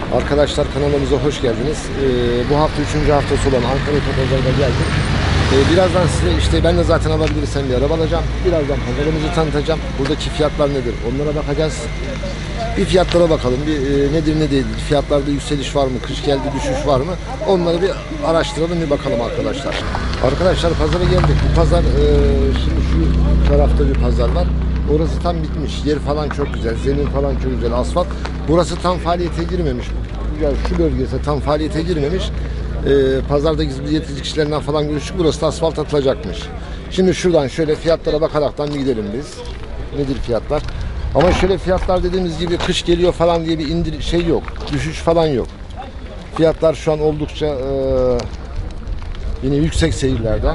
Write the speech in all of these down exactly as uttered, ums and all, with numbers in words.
Arkadaşlar kanalımıza hoş geldiniz. Ee, bu hafta üçüncü haftası olan Ankara Otopazarı'na geldim. Ee, birazdan size işte ben de zaten alabilirsem bir araba alacağım. Birazdan pazarımızı tanıtacağım. Buradaki fiyatlar nedir? Onlara bakacağız. Bir fiyatlara bakalım. Bir e, nedir ne değildir? Fiyatlarda yükseliş var mı? Kış geldi, düşüş var mı? Onları bir araştıralım, bir bakalım arkadaşlar. Arkadaşlar pazara geldik. Bu pazar e, şimdi şu tarafta bir pazar var. Orası tam bitmiş. Yer falan çok güzel. Zemin falan çok güzel. Asfalt. Burası tam faaliyete girmemiş. Yani şu bölgesi tam faaliyete girmemiş. Ee, pazardaki yetici kişilerinden falan görüştük. Burası da asfalt atılacakmış. Şimdi şuradan şöyle fiyatlara bakaraktan bir gidelim biz. Nedir fiyatlar? Ama şöyle fiyatlar dediğimiz gibi kış geliyor falan diye bir indir şey yok. Düşüş falan yok. Fiyatlar şu an oldukça e, yine yüksek seyirlerden.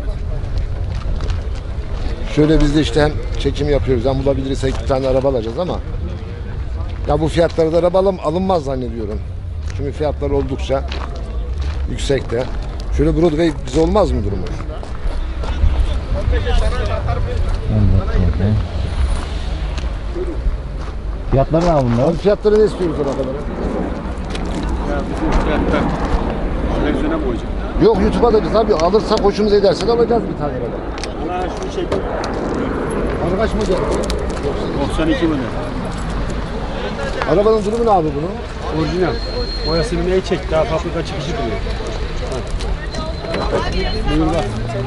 Şöyle biz de işte hem çekim yapıyoruz hem bulabilirsek bir tane araba alacağız ama ya bu fiyatlarda araba alın, alınmaz zannediyorum. Çünkü fiyatlar oldukça yüksekte. Şöyle Broadway bize olmaz mı durumu? Fiyatları ne bunlar? Abi fiyatları ne istiyoruz arabalara? Ya bizim fiyatlar televizyona mı koyacak? Yok YouTube'a da biz abi alırsak hoşumuza ederse de alacağız bir tane araba. Ana şunu çek. Araba kaç model? doksan iki model. Arabanın durumu ne abi bunun? Orijinal. Boyasını neyi çek? Daha fabrika çıkışı duruyor. Buyur bak.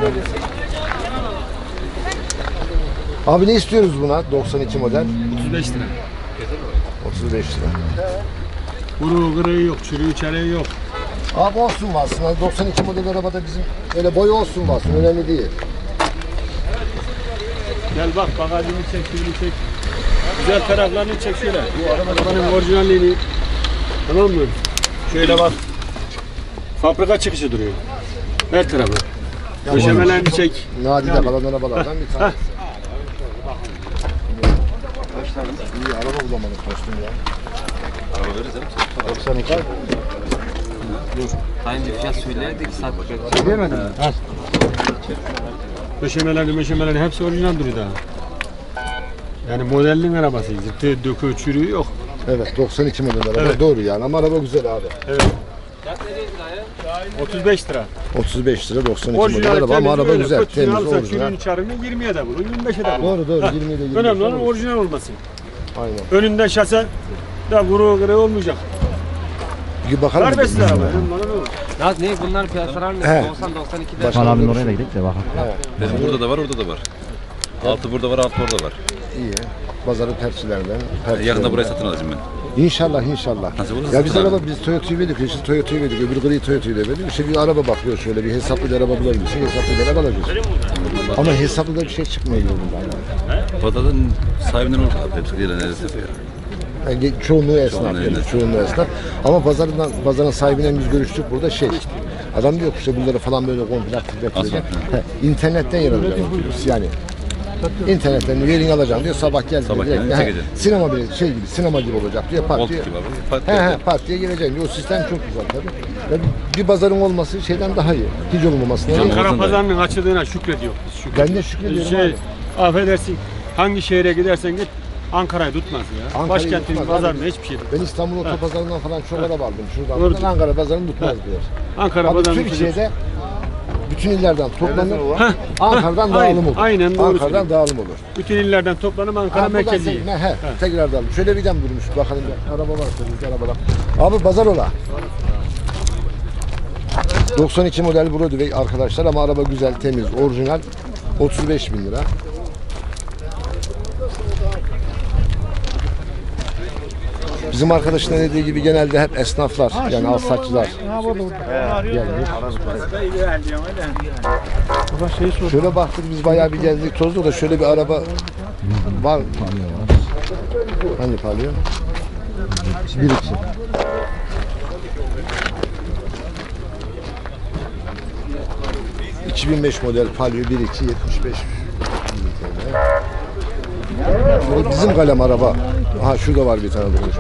Abi ne istiyoruz buna? doksan iki model. otuz beş lira. otuz beş lira. Kuru kırığı yok, çürüğü çareği yok. Abi olsun aslında. doksan iki model arabada bizim öyle boyu olsun olsun. Önemli değil. Gel bak bagajını çek, şunu çek. Güzel taraflarını çek şöyle. Bu arabanın orijinalliğini. Tamam mı? Şöyle bak. Fabrika çıkışı duruyor. Her tarafı. Döşemelerini çek. Nadide Yani. kalan arabalardan bir tanesi. İyi araba bulamadık dostum ya. Araba veririz canım. doksan iki. Aynı fiyat söylerdik sattık. Vermedin mi? Al. Döşemelerini, meşemelerini hepsi orijinal duruyor daha. Yani modelin arabası. Zıttı, dökü, çürüğü yok. Evet doksan iki model araba. Evet. Doğru yani ama araba güzel abi. Evet. otuz beş lira. otuz beş lira doksan iki model Orijinal araba ama araba güzel. Temiz alırsa orijinal. çürüğünü çarını yirmiye de bulur, yirmi beşe de bulur. Doğru doğru Ha, yirmiye de yirmi beş. önemli olan olur. orijinal olması. Aynen. Önünden şase da kuru kırığı olmayacak. Bir bakalım. Serbest mı? araba. Önemli olan o. Naz ne bunlar piyasalar He. ne? doksan doksan ikide. Başka- Bana abinin oraya da gidelim de bakalım. Benim burada da var, orada da var. Altı burada var, altı orada var. İyi. Pazarın perçilerden. Yakında burayı satın alacağım ben. İnşallah inşallah. Nasıl olursa Ya biz satın araba alırım. biz Toyota'yı verdik. Yeşil Toyota'yı verdik. Öbür gri Toyota'yı da verdik. İşte bir araba bakıyor şöyle bir hesaplı bir araba bulabilirsin. Hesaplı bir araba alacaksın. Ama hesaplı da bir şey çıkmıyor yolunda. Pazardan sahibinden olur. Hepsi gelen neredeyse ya. Yani çoğunluğu esnaf. Çoğunluğu Yani, esnaf. çoğunluğu esnaf. Ama pazarından pazarın sahibiyle biz görüştük burada şey. Adam diyor ki işte bunları falan böyle komple aktif yapacak. İnternetten yer alacağım diyoruz yani. İnternetten yerini alacağım diyor. Sabah geldi. Sabah direkt, geldi, he, çekeceğim. sinema bile şey gibi sinema gibi olacak diyor. Pat Volt diyor. gibi abi. Pat He he diyor. pat diye geleceğim diyor. O sistem çok güzel tabii. Ya bir pazarın olması şeyden daha iyi. Hiç olmamasına. Canım, iyi. Ankara olsun da. pazarının açıldığına şükrediyor. Biz şükrediyoruz. Ben de şükrediyorum Şey, abi. affedersin, hangi şehre gidersen git Ankara'yı tutmaz ya. Ankara'yı Başkentin tutmaz pazarında abi. hiçbir şey Ben tutmaz. İstanbul Otopazarı'ndan falan çok araba aldım. Şuradan Doğru. buradan Ankara pazarını tutmaz diyor. Ankara Abi pazarında Türkiye'de bütün illerden toplanır. Heh, Ankara'dan heh, dağılım aynen, olur. aynen doğru Ankara'dan söylüyorsun. dağılım olur. bütün illerden toplanıp Ankara Ha, buradan merkezi. tek- he, he, tekrar dağılım. Şöyle bir dem durmuş. Bakalım bir araba var. Bizde arabalar. Abi pazar ola. doksan iki model Broadway arkadaşlar ama araba güzel, temiz, orijinal. otuz beş bin lira. Bizim arkadaşın dediği gibi genelde hep esnaflar yani alsatçılar gelmiş. Şöyle baktık biz bayağı bir gezdik tozduk da şöyle bir araba var. Hangi Palio? Bir iki. iki bin beş model Palio bir iki yetmiş beş. Şöyle bizim kalem araba. Aha şurada var bir tane durmuş.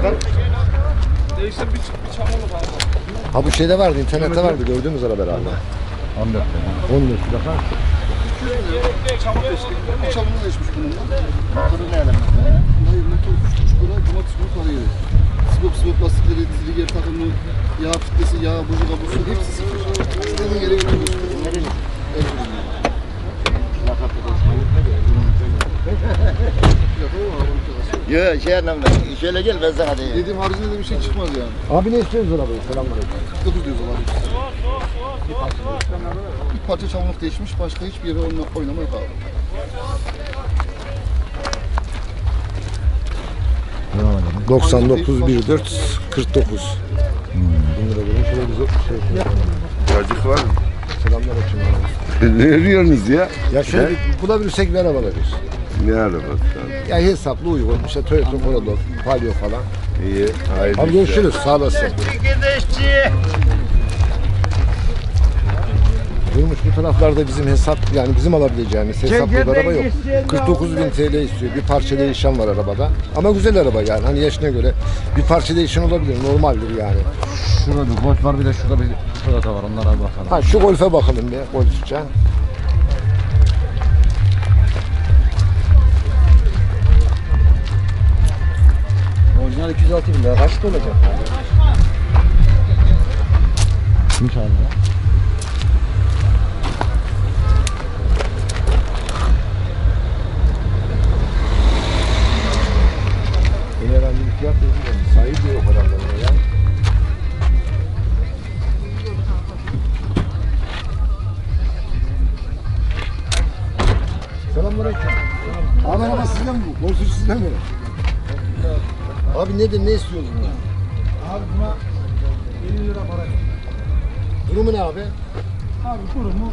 Ha bu şeyde vardı, internette vardı gördüğümüz araba herhalde. on dört lira. on dört lira. Çamur geçti. Bir çamur geçmiş bununla. Motoru ne elemedi? Motor üç buçuk lira, cumartesi günü parayı Sibop sibop lastikleri, trigger takımı, yağ filtresi, yağ buzu kabusu hepsi sıfır. İstediğin yere götürüyorsun. Yok şey anlamda. Şöyle gel ben sana diyeyim. Dediğim haricinde de bir şey çıkmaz yani. Abi ne istiyoruz arabayı? Selamünaleyküm. kırk dokuz diyoruz abi. Bir parça çamurluk değişmiş, başka hiçbir yere oynama, oynama yok abi. doksan dokuz bir dört kırk dokuz. bin lira verin. Şöyle bize şey. Cacık var mı? Selamünaleyküm abi. Ne diyorsunuz ya? Ya şöyle bir bulabilirsek bir araba alırız. Ne arabası abi? Ya hesaplı uygun. İşte Toyota Corolla, Palio falan. İyi. Hayırlı Abi işler. görüşürüz. Sağ olasın. Durmuş bu taraflarda bizim hesap yani bizim alabileceğimiz hesaplı bir araba yok. kırk dokuz bin T L istiyor. Bir parça değişen var arabada. Ama güzel araba yani. Hani yaşına göre bir parça değişen olabilir. Normaldir yani. Şurada bir golf var bir de şurada bir Toyota var onlara bakalım. Ha şu Golf'e bakalım bir. Golf'e. Orijinal iki yüz altı bin lira kaç olacak? Kim çağırdı ya? Yine ben bir fiyat dedim. Sahibi de yok herhalde ya. Selamünaleyküm. Abi araba sizden mi bu? Borsucu sizden mi? Abi nedir ne istiyorsun ya? Abi buna elli lira para. Durumu ne abi? Abi durumu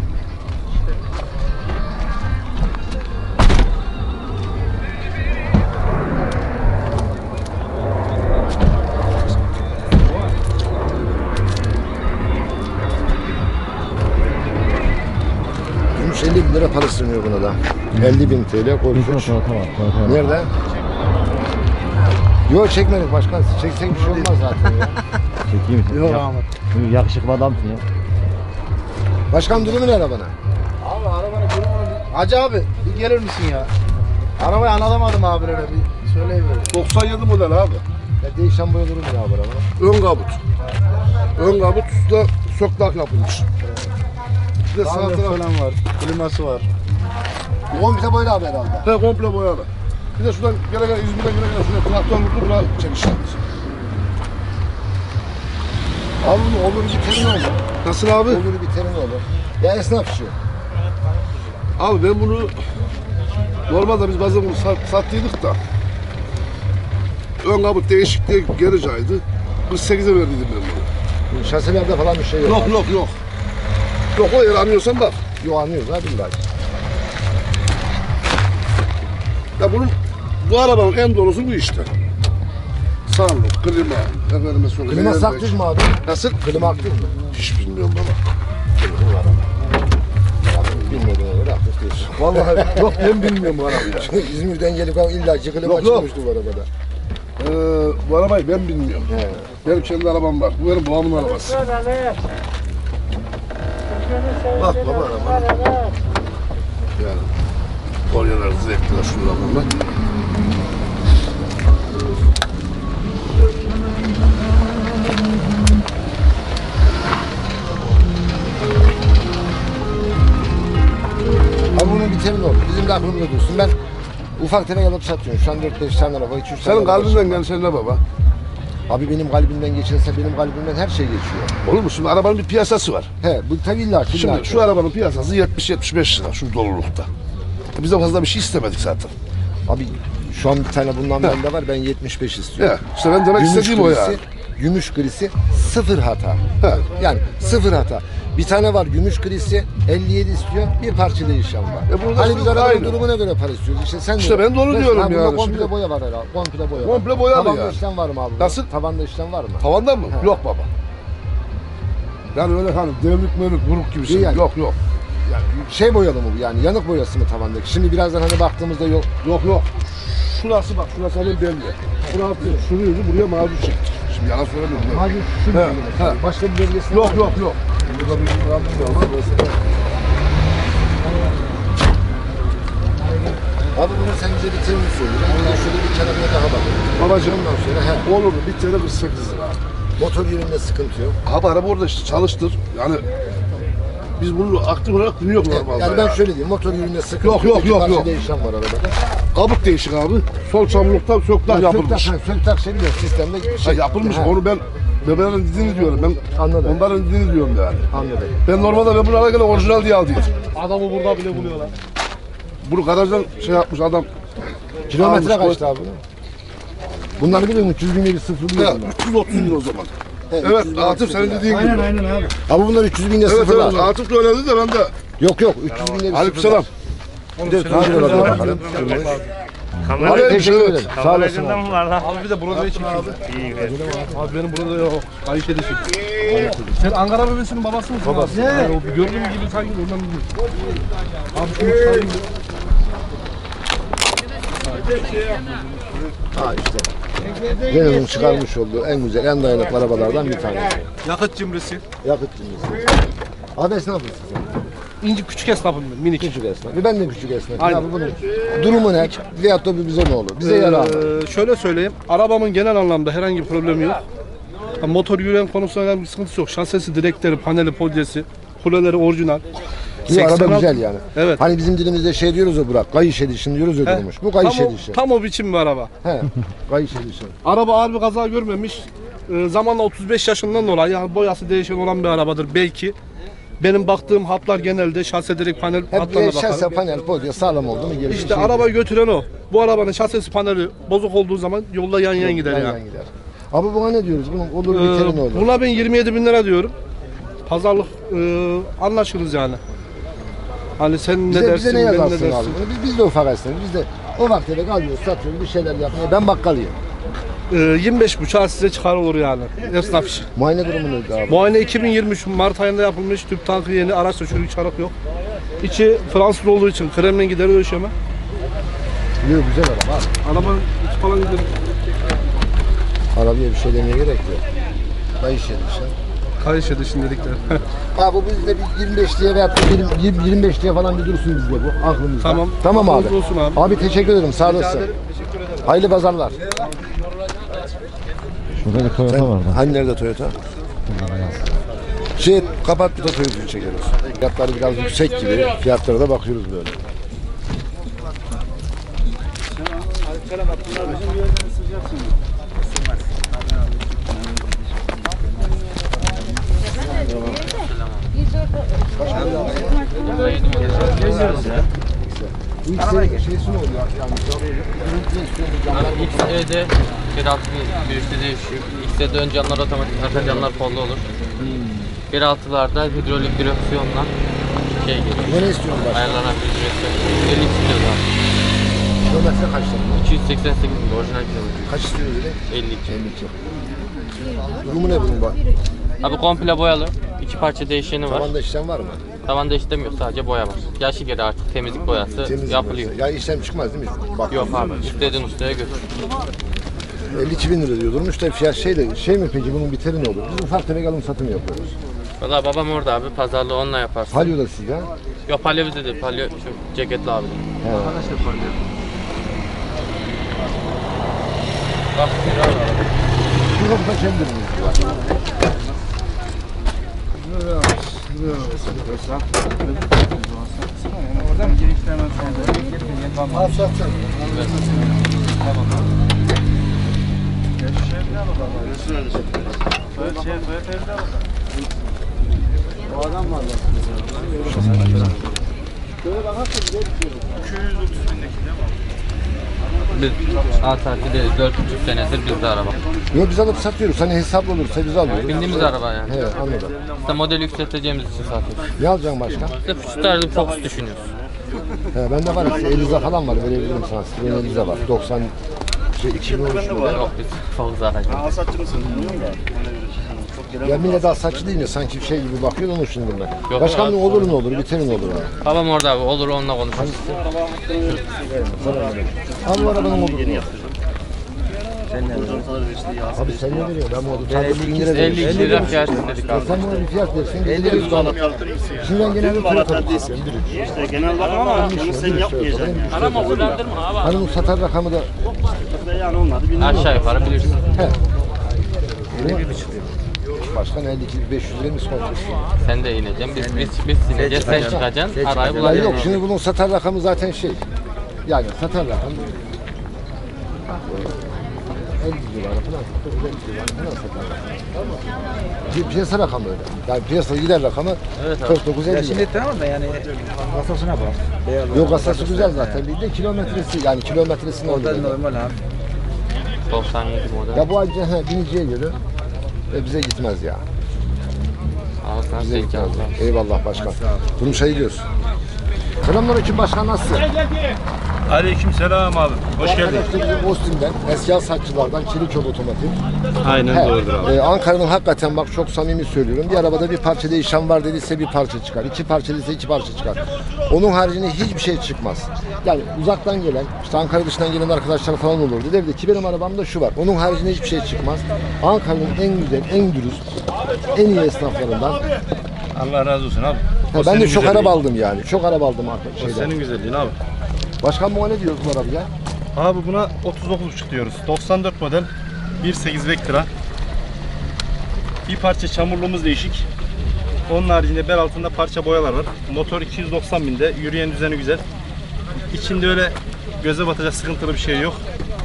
Gümüş elli bin lira para sınıyor buna da. elli bin T L Bir Golf sürü üç. Toyota var. Toyota var. Nerede? Yok çekmedik başkan. Çeksek bir şey olmaz zaten ya. Çekeyim mi? Yok Ya- Ahmet. Yakışıklı adamsın ya. Başkan durumu ne arabana? Abi arabanın durumunu bir... Hacı abi bir gelir misin ya? Arabayı anlatamadım abi öyle bir söyleyiver. doksan yedi model abi. Ya değişen boya durumu ne abi arabana? Ön kabut. Ön kabut üstte söklak yapılmış. Bir de sağ Sağ taraf falan var, kliması var. Komple boylu abi herhalde. he, komple boyalı. Bir de şuradan gele gele İzmir'den gele gele şuraya traktör vurdu bura çekişler. Abi bunu olur bir terin olur. Nasıl abi? Olur bir terin olur. Ya esnaf işi. Abi ben bunu normalde biz bazen bunu sat, sattıydık da ön kabut değişikliğe geri caydı. kırk sekize verdiydim ben bunu. Şaselerde falan bir şey yok. Yok yok yok. Yok o yer anlıyorsan bak. Yok anlıyoruz abi billahi. Ya bunun bu arabanın en doğrusu bu işte. Sunroof, klima, efendime söyleyeyim. Klima airbag. saklı mı abi? Nasıl? Klima aktif mi? Hiç bilmiyorum baba. Bilmediğine göre aktif değil. Vallahi yok ben bilmiyorum bu arabayı. Çünkü İzmir'den gelip illa ki klima Yok, yok. çıkmıştı bu arabada. Ee, bu arabayı ben bilmiyorum. He. Benim kendi arabam var. Bu benim babamın arabası. Bak baba araba. Yani Kolyeler zevkli şu arabanlar. Abi bunun bir temin olur. Bizim de aklımda dursun. Ben ufak tefek alıp satıyorum. Şu an dört beş tane araba, üç üç tane Senin araba kalbinden var. gelsen ne baba? Abi benim kalbimden geçerse benim kalbimden her şey geçiyor. Olur mu? Şimdi arabanın bir piyasası var. He bu tabii illa ki. illa Şimdi ki. şu arabanın piyasası yetmiş yetmiş beş lira şu dolulukta. Biz de fazla bir şey istemedik zaten. Abi şu an bir tane bundan bende var. Ben yetmiş beş istiyorum. Ya işte ben demek istediğim o yani. Gümüş grisi sıfır hata. He. Yani sıfır hata. Bir tane var gümüş grisi elli yedi istiyor. Bir parça değişen var. E burada hani şimdi biz arabanın aynı. durumuna göre para istiyoruz. İşte sen İşte de- ben de onu Mesela diyorum bunda yani. Komple Şimdi- boya var herhalde. Komple boya var. Komple boyalı Tavanda yani. işlem var mı abi? Nasıl? Tavanda işlem var mı? Tavandan mı? Yok baba. Yani öyle hani devrik mevrik vuruk gibi şey. Yani. Yok yok. Şey boyalı mı bu yani? Yanık boyası mı tavandaki? Şimdi birazdan hani baktığımızda yok. Yok yok. Şurası bak, şurası hemen belli. Burası şuraydı, buraya mavi çektik. Şimdi yalan söylemiyorum. değil mi? Hadi şu He, mesela. he. Başka bir bölgesinde Yok var mı? yok yok. Burada bir şey var mı? Burası da- Abi bunu sen bize bir temin söyle. Ben de şöyle bir kenarına daha bakayım. Babacığım Ondan sonra he. olur mu? Bir tane kırk sekiz lira. Motor yönünde sıkıntı yok. Abi araba orada işte çalıştır. Yani biz bunu aktif olarak dinliyoruz normalde. Yani ben ya. şöyle diyeyim, motor yönünde sıkıntı Yok, yok, İki yok, parça yok. değişen var arabada. Kabuk değişik abi. Sol çamurluktan söktak Yani yapılmış. Söktak, ha, söktak şey biliyor, sistemde Ha, şey. yapılmış. Ha, Onu ben bebeğlerin dediğini diyorum. Ben Anladım. onların dediğini diyorum yani. Anladım. Ben normalde ben bunu alırken orijinal diye aldım. Adamı burada bile buluyorlar. Bunu garajdan şey yapmış adam. Kilometre Almış, kaçtı abi? Bunları biliyor musun? üç yüz binde bir sıfır Ya, biliyor musun? üç yüz otuz bin o zaman. Evet, Evet, üç yüz bin Atıf sıfır senin ya. dediğin gibi. aynen abi. Abi bunlar üç yüz binde Evet, sıfır evet, var. Atıf da öyle dedi de ben de. Yok yok, üç yüz binde bir sıfır Aleykümselam. Bir de kaç lira diyor bakalım. Abi Öyleymiş, teşekkür evet. ederim. Sağ olasın abi. Abi bir de burada ne çekiyor? İyi abi benim burada yok. Kayış edişim. Sen Ankara bebesinin babası mısın? Babası. Ne? Yani o bir gördüğüm gibi sanki ondan biliyorum. Abi şunu çıkarayım. Ha işte. Renault'un çıkarmış olduğu en güzel, en dayanıklı arabalardan bir tanesi. Yakıt cimrisi. Yakıt cimrisi. Abi esnaf mısın sen? İnci küçük esnafım ben, minik. Küçük esnaf. Ben de küçük esnaf. Aynen. Abi bunun durumu ne? Veyahut da bir bize ne olur? Bize yarar. Ee, şöyle söyleyeyim, arabamın genel anlamda herhangi bir problemi yok. Ha, motor yürüyen konusunda herhangi bir sıkıntısı yok. Şasisi, direkleri, paneli, podyesi, kuleleri orijinal. Bu araba seksen altı güzel yani. Evet. Hani bizim dilimizde şey diyoruz ya Burak, kayış edişin diyoruz ya He, durmuş. Bu kayış tam, o, edişi. tam o biçim bir araba. He, kayış edişi. Araba ağır bir kaza görmemiş. Ee, zamanla otuz beş yaşından dolayı yani boyası değişen olan bir arabadır belki. Benim baktığım hatlar genelde şase direkt panel Hep hatlarına bir şase bakarım. panel podya sağlam oldu mu gerisi İşte şey arabayı götüren o. Bu arabanın şasesi paneli bozuk olduğu zaman yolda yan yan gider yan yani. yan gider. Abi buna ne diyoruz? Bunun olur Ee, biteri ne olur? buna ben yirmi yedi bin lira diyorum. Pazarlık e, anlaşırız yani. Hani sen ne Bize, dersin, bize ne ben ne yazarsın dersin? abi? Bunu biz, biz de ufak esnaf. Biz de o vakte de kalıyoruz, satıyoruz, bir şeyler yapmaya. Ben bakkalıyım. Ee, yirmi beş buçuğa size çıkar olur yani. Esnaf işi. Muayene durumu neydi abi? Muayene iki bin yirmi üç Mart ayında yapılmış. Tüp tankı yeni. Araçta çürük çarık yok. İçi Fransız olduğu için kremle gider ölçeme. Yok güzel araba abi. Araba içi falan gider. Arabaya bir şey demeye gerek yok. Kayış edişi. Kayış edişin dedikleri. Abi bu bizde bir yirmi beş diye veyahut da yirmi, yirmi beş diye falan bir dursun bizde bu aklımızda. Tamam. Tamam abi. Razı olsun abi. Abi teşekkür ederim sağ olasın. Hayırlı pazarlar. Şurada bir Toyota var da. Hani nerede Toyota? Şey kapat bir de Toyota'yı çekeriz. Fiyatları biraz yüksek gibi. Fiyatlara da bakıyoruz böyle. İlk şey, şeysi ne oluyor yani? X E'de bir altı bir üstü değişiyor. X E'de ön camlar otomatik, arka camlar kollu olur. bir altılarda hidrolik direksiyonla şey geliyor. Ne istiyorsun başka? Ayarlanabilir direksiyon. elli istiyoruz abi. Kilometre kaç lira? iki yüz seksen sekiz bin orijinal kilometre. Kaç istiyoruz dedi? elli iki. elli iki. Durumu ne bunun bak? Abi komple boyalı. İki parça değişeni var. Tavanda işlem var mı? Tavanda işlemiyor, sadece boya var. Yaşı geri artık temizlik boyası Temizlik yapılıyor. boyası. Ya işlem çıkmaz değil mi? Bak, Yok abi, istediğin ustaya götür. elli iki bin lira diyor. Durmuş da fiyat şey de şey mi peki bunun biteri ne olur? Biz ufak tefek alım satım yapıyoruz. Valla babam orada abi, pazarlığı onunla yaparsın. Palio da sizde. Yok palyo bizde değil, palyo şu ceketli abi. He. Bak bir abi. Bir kapıda kendimiz var. Biz A tatili dört buçuk senedir bizde araba. Yok biz alıp satıyoruz. Hani hesaplı olursa biz alıyoruz. Bindiğimiz araba yani. He anladım. İşte model yükselteceğimiz için satıyoruz. Ne alacaksın başka? İşte şu tarzı bir Focus düşünüyoruz. He bende var. Eliza falan var. Verebilirim sana. Citroen Eliza var. doksan şey iki bin on üç model. Yok biz Focus aracıyız. Ya millet daha saçlı değil mi? Sanki bir şey gibi bakıyor onu şimdi ben. Yok Başkan abi. ne olur ne olur, biter ne olur abi. Babam orada abi, olur onunla konuşuruz. Abi bu arabanın olur mu? Contaları işte yağ. Abi sen ne veriyorsun? Ben bu tarlası bin lira elli veriyorum. iki lira fiyat dedik E abi. sen bana bir fiyat versin. elli lira tutalım. Şimdi ben genelde Toyota İşte genel bakım ama bunu sen yapmayacaksın yani. Arama kullandırma abi. Hani bu satar rakamı da Yani onları bilmiyorum. Aşağı yukarı bilirsin. başkan elli iki beş yüz lira mı konuşuyorsun? Sen de ineceksin. Biz biz biz ineceğiz. Sen çıkacaksın. Arayı Ya bulacaksın. yok şimdi bunun satar rakamı zaten şey. Yani satar rakamı elli civarı falan, dokuz elli civarı falan satar rakamı. Pi- Piyasa rakamı öyle. Yani piyasa gider rakamı kırk dokuz elli. Şimdi tamam da yani kasasına bak. Beyaz Yok asası güzel zaten. Bir de kilometresi yani kilometresini O da alıyor. normal abi. doksan yedi model. Ya bu ayrıca he, biniciye göre e, bize gitmez ya. Ağzına Bize zeki gitmez. alacağım. Eyvallah başkan. Bunun şey diyoruz. Selamünaleyküm başkan, nasılsın? Aleyküm selam abi. Hoş geldin. Arkadaşlar bizim Ostim'den, eski satçılardan Çeliköy Otomotiv. Aynen He, doğrudur abi. e, Ankara'nın hakikaten bak çok samimi söylüyorum. Bir arabada bir parça değişen var dediyse bir parça çıkar. İki parça dediyse iki parça çıkar. Onun haricinde hiçbir şey çıkmaz. Yani uzaktan gelen, işte Ankara dışından gelen arkadaşlar falan olurdu. Dedi ki benim arabamda şu var. Onun haricinde hiçbir şey çıkmaz. Ankara'nın en güzel, en dürüst, en iyi esnaflarından. Allah razı olsun abi. Ha, ben de çok araba aldım yani. Çok araba aldım artık O şeyden. senin güzelliğin abi. Başkan bu ne diyoruz bu arabaya? Abi buna otuz dokuz buçuk diyoruz. doksan dört model. bir nokta sekiz Vectra. Bir parça çamurluğumuz değişik. Onun haricinde bel altında parça boyalar var. Motor iki yüz doksan binde. Yürüyen düzeni güzel. İçinde öyle göze batacak sıkıntılı bir şey yok.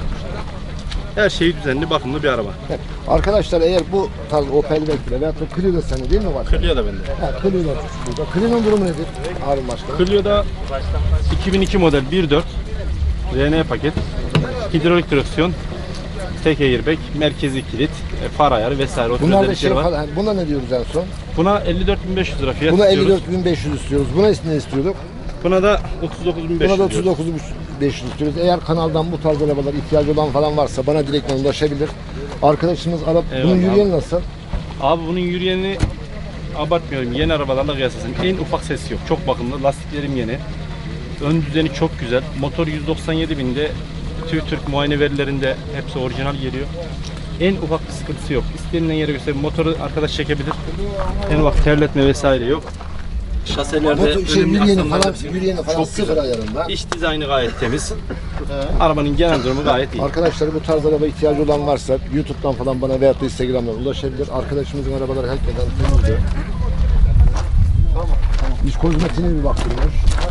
Her şeyi düzenli, bakımlı bir araba. Evet. Arkadaşlar eğer bu tarz Opel Vectra veyahut da Clio sende değil mi var? Clio da bende. Ha, Clio burada. Clio'nun durumu nedir? Harun Başkanım. Clio'da iki bin iki model bir nokta dört R N paket, hidrolik direksiyon, tek airbag, merkezi kilit, e, far ayarı vesaire o tür Bunlar da özellikleri şey var. falan. Buna ne diyoruz en son? Buna elli dört bin beş yüz lira fiyat Buna istiyoruz. elli dört bin beş yüz istiyoruz. Buna ne istiyorduk? Buna da otuz dokuz bin beş yüz Buna da otuz diyoruz. dokuz bin beş yüz istiyoruz. Eğer kanaldan bu tarz arabalar ihtiyacı olan falan varsa bana direktmen ulaşabilir. Arkadaşımız araba bunun Eyvallah yürüyeni nasıl? Abi bunun yürüyeni abartmıyorum. Yeni arabalarla kıyaslasın. En ufak sesi yok. Çok bakımlı. Lastiklerim yeni. Ön düzeni çok güzel. Motor yüz doksan yedi binde. TÜV muayene verilerinde hepsi orijinal geliyor. En ufak bir sıkıntısı yok. İstenilen yere göstereyim. Motoru arkadaş çekebilir. En ufak terletme vesaire yok. Şaselerde Motor, şey, önüm yürüyeni aksamları falan, hepsi yürüyeni falan çok sıfır güzel. ayarında. İç dizaynı gayet temiz. Arabanın genel durumu gayet iyi. Arkadaşlar bu tarz araba ihtiyacı olan varsa YouTube'dan falan bana veyahut da Instagram'dan ulaşabilir. Arkadaşımızın arabaları herkesten temizdi. İç kozmetiğine bir baktırmış.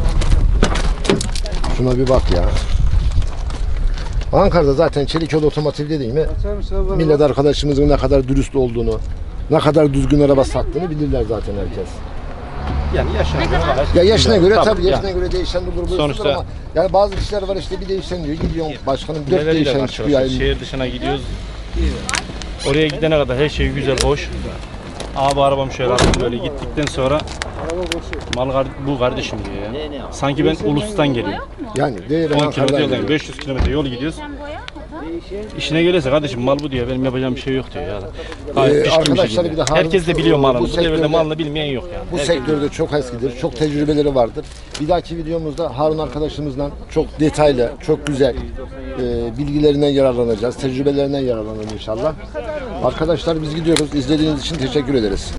Şuna bir bak ya. Ankara'da zaten Çeliköy Otomotiv'de değil mi? Millet arkadaşımızın ne kadar dürüst olduğunu, ne kadar düzgün araba sattığını bilirler zaten herkes. Yani yaşına göre gayet Ya yaşına güzel. göre Tabii, tabii yaşına yani. göre değişen bir grubu Sonuçta- ama yani bazı kişiler var işte bir değişen diyor gidiyor başkanım dört Neleriyle değişen karşılaşıyoruz? çıkıyor yani. Şehir dışına gidiyoruz. Oraya gidene kadar her şey güzel, hoş. Abi arabam şöyle attım böyle gittikten sonra mal kar- bu kardeşim diyor ya. Sanki ben Ulus'tan geliyorum. Yani değeri on Ankara'dan kilometre yol, geliyor. beş yüz kilometre yol gidiyoruz. İşine gelirse kardeşim mal bu diyor, benim yapacağım bir şey yok diyor ya. Gayet Ee, pişkin bir arkadaşlar şekilde. bir de Harun- Herkes de biliyor bu malını. Bu devirde sektörde- malını bilmeyen yok yani. Bu Herkes sektörde çok eskidir, çok tecrübeleri vardır. Bir dahaki videomuzda Harun arkadaşımızla çok detaylı, çok güzel e, bilgilerinden yararlanacağız, tecrübelerinden yararlanacağız inşallah. Arkadaşlar biz gidiyoruz. İzlediğiniz için teşekkür ederiz.